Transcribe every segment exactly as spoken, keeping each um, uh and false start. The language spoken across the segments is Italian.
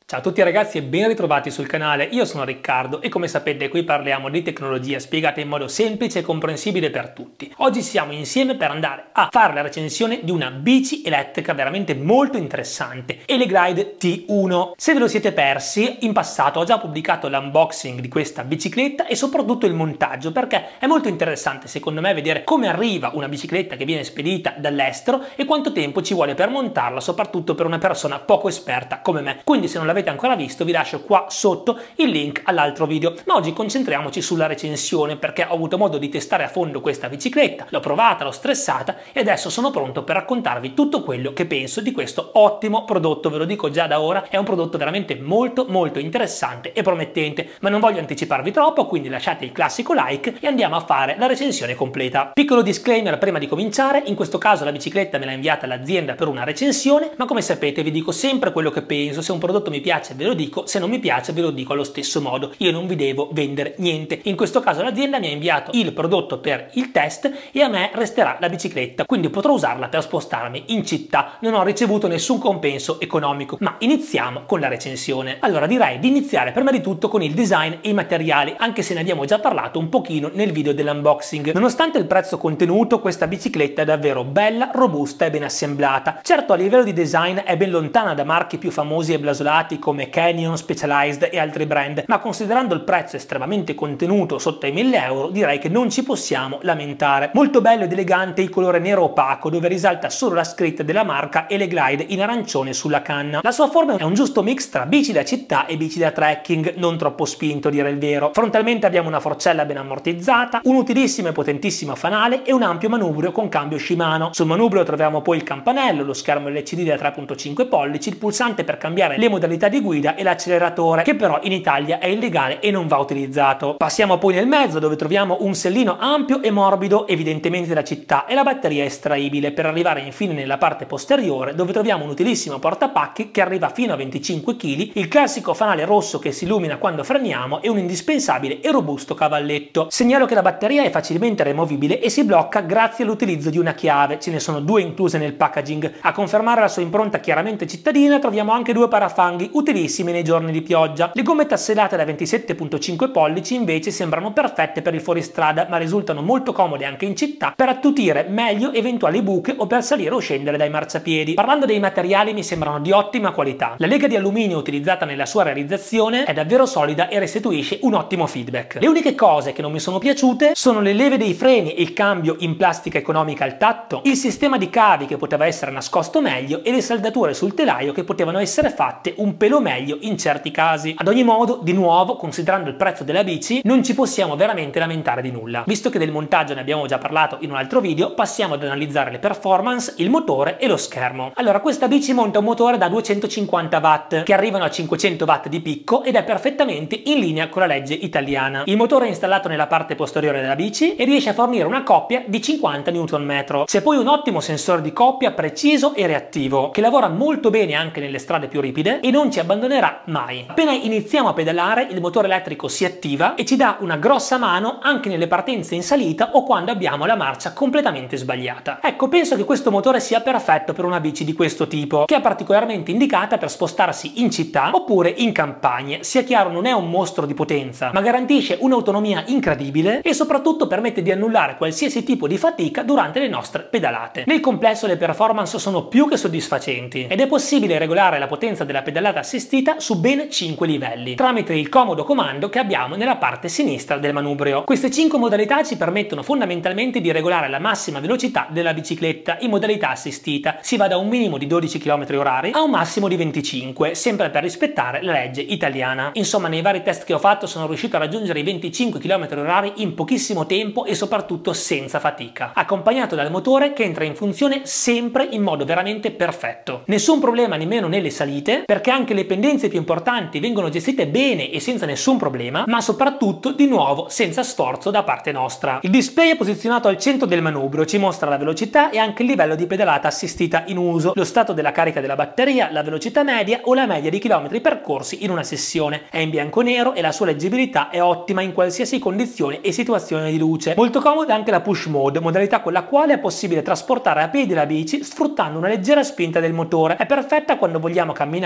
Ciao a tutti ragazzi e ben ritrovati sul canale, io sono Riccardo e come sapete qui parliamo di tecnologia spiegata in modo semplice e comprensibile per tutti. Oggi siamo insieme per andare a fare la recensione di una bici elettrica veramente molto interessante, Eleglide T uno. Se ve lo siete persi, in passato ho già pubblicato l'unboxing di questa bicicletta e soprattutto il montaggio, perché è molto interessante secondo me vedere come arriva una bicicletta che viene spedita dall'estero e quanto tempo ci vuole per montarla, soprattutto per una persona poco esperta come me. Quindi se non l'avete ancora visto vi lascio qua sotto il link all'altro video, ma oggi concentriamoci sulla recensione perché ho avuto modo di testare a fondo questa bicicletta, l'ho provata, l'ho stressata e adesso sono pronto per raccontarvi tutto quello che penso di questo ottimo prodotto. Ve lo dico già da ora, è un prodotto veramente molto molto interessante e promettente, ma non voglio anticiparvi troppo, quindi lasciate il classico like e andiamo a fare la recensione completa. Piccolo disclaimer prima di cominciare: in questo caso la bicicletta me l'ha inviata l'azienda per una recensione, ma come sapete vi dico sempre quello che penso. Se un prodotto mi piace ve lo dico, se non mi piace ve lo dico allo stesso modo, io non vi devo vendere niente. In questo caso l'azienda mi ha inviato il prodotto per il test e a me resterà la bicicletta, quindi potrò usarla per spostarmi in città. Non ho ricevuto nessun compenso economico, ma iniziamo con la recensione. Allora direi di iniziare prima di tutto con il design e i materiali, anche se ne abbiamo già parlato un pochino nel video dell'unboxing. Nonostante il prezzo contenuto, questa bicicletta è davvero bella, robusta e ben assemblata. Certo, a livello di design è ben lontana da marchi più famosi e blasolati come Canyon, Specialized e altri brand, ma considerando il prezzo estremamente contenuto sotto i mille euro direi che non ci possiamo lamentare. Molto bello ed elegante il colore nero opaco dove risalta solo la scritta della marca Eleglide in arancione sulla canna. La sua forma è un giusto mix tra bici da città e bici da trekking, non troppo spinto a dire il vero. Frontalmente abbiamo una forcella ben ammortizzata, un utilissimo e potentissimo fanale e un ampio manubrio con cambio Shimano. Sul manubrio troviamo poi il campanello, lo schermo L C D da tre virgola cinque pollici, il pulsante per cambiare le modalità di guida e l'acceleratore, che però in Italia è illegale e non va utilizzato. Passiamo poi nel mezzo dove troviamo un sellino ampio e morbido, evidentemente da città, e la batteria estraibile, per arrivare infine nella parte posteriore dove troviamo un utilissimo portapacchi che arriva fino a venticinque chili, il classico fanale rosso che si illumina quando freniamo e un indispensabile e robusto cavalletto. Segnalo che la batteria è facilmente removibile e si blocca grazie all'utilizzo di una chiave, ce ne sono due incluse nel packaging. A confermare la sua impronta chiaramente cittadina troviamo anche due parafanghi utilissimi nei giorni di pioggia. Le gomme tasselate da ventisette virgola cinque pollici invece sembrano perfette per il fuoristrada, ma risultano molto comode anche in città per attutire meglio eventuali buche o per salire o scendere dai marciapiedi. Parlando dei materiali, mi sembrano di ottima qualità. La lega di alluminio utilizzata nella sua realizzazione è davvero solida e restituisce un ottimo feedback. Le uniche cose che non mi sono piaciute sono le leve dei freni e il cambio in plastica economica al tatto, il sistema di cavi che poteva essere nascosto meglio e le saldature sul telaio che potevano essere fatte un pelo meglio in certi casi. Ad ogni modo, di nuovo, considerando il prezzo della bici, non ci possiamo veramente lamentare di nulla. Visto che del montaggio ne abbiamo già parlato in un altro video, passiamo ad analizzare le performance, il motore e lo schermo. Allora, questa bici monta un motore da duecentocinquanta watt che arrivano a cinquecento watt di picco ed è perfettamente in linea con la legge italiana. Il motore è installato nella parte posteriore della bici e riesce a fornire una coppia di cinquanta newton metro. C'è poi un ottimo sensore di coppia preciso e reattivo che lavora molto bene anche nelle strade più ripide e non ci abbandonerà mai. Appena iniziamo a pedalare il motore elettrico si attiva e ci dà una grossa mano anche nelle partenze in salita o quando abbiamo la marcia completamente sbagliata. Ecco, penso che questo motore sia perfetto per una bici di questo tipo, che è particolarmente indicata per spostarsi in città oppure in campagne. Sia chiaro, non è un mostro di potenza, ma garantisce un'autonomia incredibile e soprattutto permette di annullare qualsiasi tipo di fatica durante le nostre pedalate. Nel complesso le performance sono più che soddisfacenti ed è possibile regolare la potenza della pedalata assistita su ben cinque livelli tramite il comodo comando che abbiamo nella parte sinistra del manubrio. Queste cinque modalità ci permettono fondamentalmente di regolare la massima velocità della bicicletta in modalità assistita. Si va da un minimo di dodici chilometri orari a un massimo di venticinque, sempre per rispettare la legge italiana. Insomma, nei vari test che ho fatto sono riuscito a raggiungere i venticinque chilometri orari in pochissimo tempo e soprattutto senza fatica, accompagnato dal motore che entra in funzione sempre in modo veramente perfetto. Nessun problema nemmeno nelle salite, perché anche le pendenze più importanti vengono gestite bene e senza nessun problema, ma soprattutto di nuovo senza sforzo da parte nostra. Il display è posizionato al centro del manubrio, ci mostra la velocità e anche il livello di pedalata assistita in uso, lo stato della carica della batteria, la velocità media o la media di chilometri percorsi in una sessione. È in bianco e nero e la sua leggibilità è ottima in qualsiasi condizione e situazione di luce. Molto comoda anche la push mode, modalità con la quale è possibile trasportare a piedi la bici sfruttando una leggera spinta del motore. È perfetta quando vogliamo camminare, spingere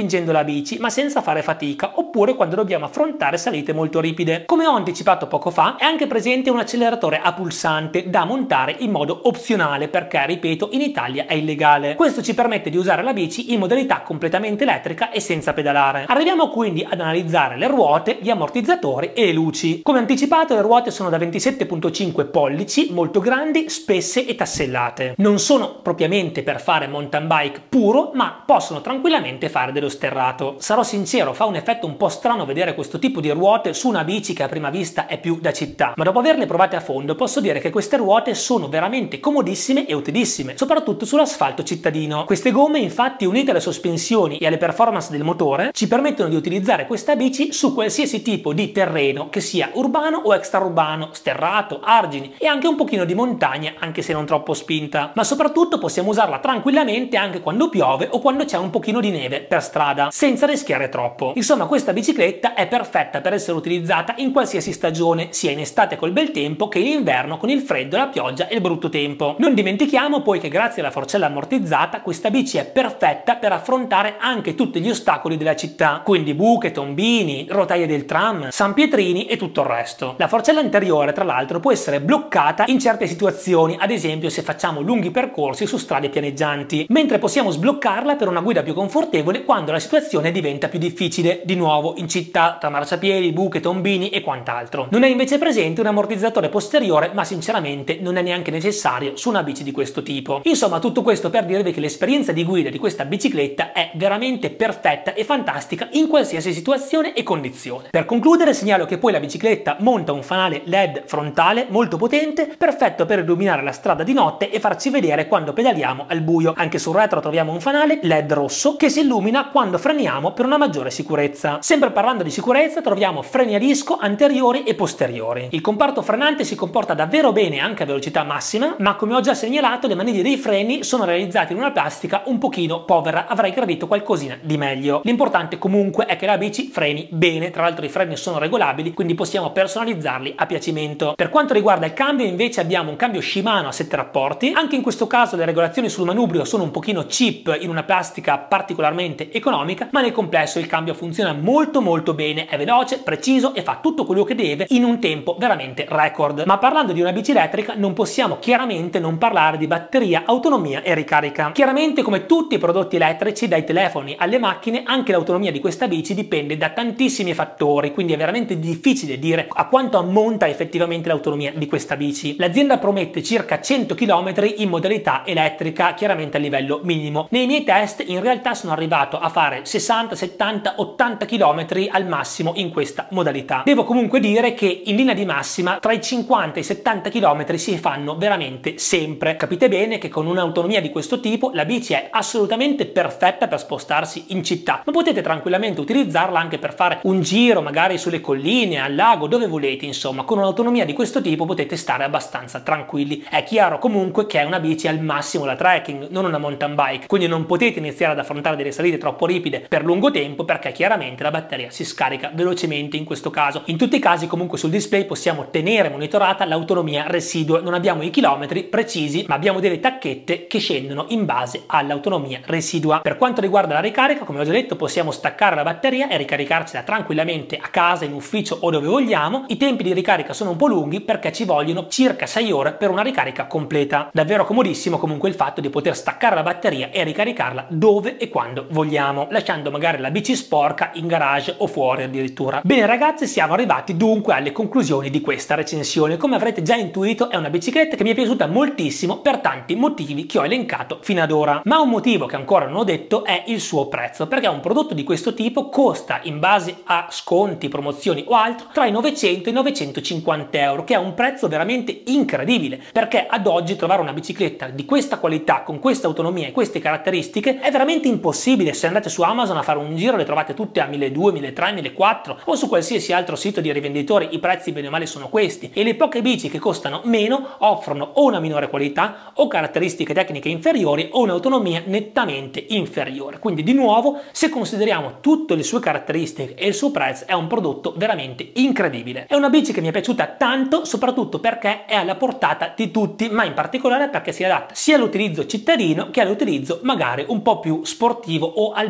spingendo la bici ma senza fare fatica, oppure quando dobbiamo affrontare salite molto ripide. Come ho anticipato poco fa, è anche presente un acceleratore a pulsante da montare in modo opzionale perché, ripeto, in Italia è illegale. Questo ci permette di usare la bici in modalità completamente elettrica e senza pedalare. Arriviamo quindi ad analizzare le ruote, gli ammortizzatori e le luci. Come anticipato, le ruote sono da ventisette virgola cinque pollici, molto grandi, spesse e tassellate. Non sono propriamente per fare mountain bike puro, ma possono tranquillamente fare dello sterrato. Sarò sincero, fa un effetto un po' strano vedere questo tipo di ruote su una bici che a prima vista è più da città, ma dopo averle provate a fondo posso dire che queste ruote sono veramente comodissime e utilissime, soprattutto sull'asfalto cittadino. Queste gomme, infatti, unite alle sospensioni e alle performance del motore, ci permettono di utilizzare questa bici su qualsiasi tipo di terreno, che sia urbano o extraurbano, sterrato, argini e anche un pochino di montagna, anche se non troppo spinta. Ma soprattutto possiamo usarla tranquillamente anche quando piove o quando c'è un pochino di neve per strada, senza rischiare troppo. Insomma, questa bicicletta è perfetta per essere utilizzata in qualsiasi stagione, sia in estate col bel tempo che in inverno con il freddo, la pioggia e il brutto tempo. Non dimentichiamo poi che grazie alla forcella ammortizzata questa bici è perfetta per affrontare anche tutti gli ostacoli della città, quindi buche, tombini, rotaie del tram, sanpietrini e tutto il resto. La forcella anteriore, tra l'altro, può essere bloccata in certe situazioni, ad esempio se facciamo lunghi percorsi su strade pianeggianti, mentre possiamo sbloccarla per una guida più confortevole quando la situazione diventa più difficile, di nuovo in città, tra marciapiedi, buche, tombini e quant'altro. Non è invece presente un ammortizzatore posteriore, ma sinceramente non è neanche necessario su una bici di questo tipo. Insomma, tutto questo per dirvi che l'esperienza di guida di questa bicicletta è veramente perfetta e fantastica in qualsiasi situazione e condizione. Per concludere, segnalo che poi la bicicletta monta un fanale L E D frontale molto potente, perfetto per illuminare la strada di notte e farci vedere quando pedaliamo al buio. Anche sul retro troviamo un fanale L E D rosso che si illumina quando freniamo per una maggiore sicurezza. Sempre parlando di sicurezza, troviamo freni a disco anteriori e posteriori. Il comparto frenante si comporta davvero bene anche a velocità massima, ma come ho già segnalato le maniglie dei freni sono realizzate in una plastica un pochino povera, avrei gradito qualcosina di meglio. L'importante comunque è che la bici freni bene, tra l'altro i freni sono regolabili, quindi possiamo personalizzarli a piacimento. Per quanto riguarda il cambio invece abbiamo un cambio Shimano a sette rapporti, anche in questo caso le regolazioni sul manubrio sono un pochino cheap in una plastica particolarmente economica, ma nel complesso il cambio funziona molto molto bene, è veloce, preciso e fa tutto quello che deve in un tempo veramente record. Ma parlando di una bici elettrica non possiamo chiaramente non parlare di batteria, autonomia e ricarica. Chiaramente, come tutti i prodotti elettrici, dai telefoni alle macchine, anche l'autonomia di questa bici dipende da tantissimi fattori, quindi è veramente difficile dire a quanto ammonta effettivamente l'autonomia di questa bici. L'azienda promette circa cento chilometri in modalità elettrica, chiaramente a livello minimo. Nei miei test in realtà sono arrivato a fare sessanta, settanta, ottanta chilometri al massimo in questa modalità. Devo comunque dire che in linea di massima tra i cinquanta e i settanta chilometri si fanno veramente sempre. Capite bene che con un'autonomia di questo tipo la bici è assolutamente perfetta per spostarsi in città, ma potete tranquillamente utilizzarla anche per fare un giro magari sulle colline, al lago, dove volete. Insomma, con un'autonomia di questo tipo potete stare abbastanza tranquilli. È chiaro comunque che è una bici al massimo da trekking, non una mountain bike, quindi non potete iniziare ad affrontare delle salite troppo ripide per lungo tempo perché chiaramente la batteria si scarica velocemente in questo caso. In tutti i casi comunque sul display possiamo tenere monitorata l'autonomia residua, non abbiamo i chilometri precisi ma abbiamo delle tacchette che scendono in base all'autonomia residua. Per quanto riguarda la ricarica, come ho già detto, possiamo staccare la batteria e ricaricarcela tranquillamente a casa, in ufficio o dove vogliamo. I tempi di ricarica sono un po' lunghi perché ci vogliono circa sei ore per una ricarica completa. Davvero comodissimo comunque il fatto di poter staccare la batteria e ricaricarla dove e quando vogliamo, lasciando magari la bici sporca in garage o fuori addirittura. Bene ragazzi, siamo arrivati dunque alle conclusioni di questa recensione. Come avrete già intuito è una bicicletta che mi è piaciuta moltissimo per tanti motivi che ho elencato fino ad ora, ma un motivo che ancora non ho detto è il suo prezzo, perché un prodotto di questo tipo costa, in base a sconti, promozioni o altro, tra i novecento e i novecentocinquanta euro, che è un prezzo veramente incredibile, perché ad oggi trovare una bicicletta di questa qualità, con questa autonomia e queste caratteristiche è veramente impossibile. Se andate su Amazon a fare un giro le trovate tutte a milleduecento, milletrecento, millequattrocento o su qualsiasi altro sito di rivenditori, i prezzi bene o male sono questi, e le poche bici che costano meno offrono o una minore qualità o caratteristiche tecniche inferiori o un'autonomia nettamente inferiore. Quindi di nuovo, se consideriamo tutte le sue caratteristiche e il suo prezzo, è un prodotto veramente incredibile. È una bici che mi è piaciuta tanto, soprattutto perché è alla portata di tutti, ma in particolare perché si adatta sia all'utilizzo cittadino che all'utilizzo magari un po' più sportivo o almeno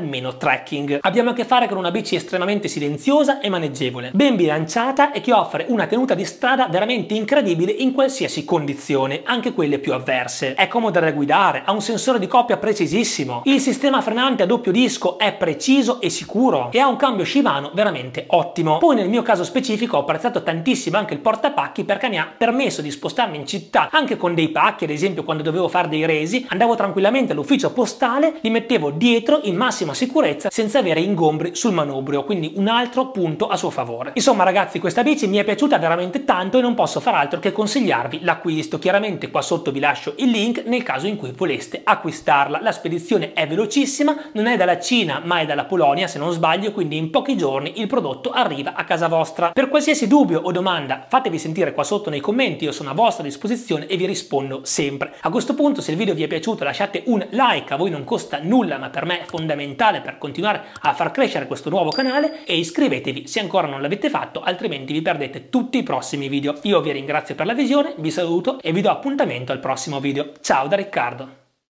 meno trekking. Abbiamo a che fare con una bici estremamente silenziosa e maneggevole, ben bilanciata e che offre una tenuta di strada veramente incredibile in qualsiasi condizione, anche quelle più avverse. È comoda da guidare, ha un sensore di coppia precisissimo, il sistema frenante a doppio disco è preciso e sicuro e ha un cambio Shimano veramente ottimo. Poi nel mio caso specifico ho apprezzato tantissimo anche il portapacchi, perché mi ha permesso di spostarmi in città anche con dei pacchi. Ad esempio, quando dovevo fare dei resi andavo tranquillamente all'ufficio postale, li mettevo dietro in massima sicurezza senza avere ingombri sul manubrio, quindi un altro punto a suo favore. Insomma ragazzi, questa bici mi è piaciuta veramente tanto e non posso far altro che consigliarvi l'acquisto. Chiaramente qua sotto vi lascio il link nel caso in cui voleste acquistarla. La spedizione è velocissima, non è dalla Cina ma è dalla Polonia se non sbaglio, quindi in pochi giorni il prodotto arriva a casa vostra. Per qualsiasi dubbio o domanda fatevi sentire qua sotto nei commenti, io sono a vostra disposizione e vi rispondo sempre. A questo punto, se il video vi è piaciuto, lasciate un like, a voi non costa nulla ma per me è fondamentale per continuare a far crescere questo nuovo canale, e iscrivetevi se ancora non l'avete fatto, altrimenti vi perdete tutti i prossimi video. Io vi ringrazio per la visione, vi saluto e vi do appuntamento al prossimo video. Ciao da Riccardo!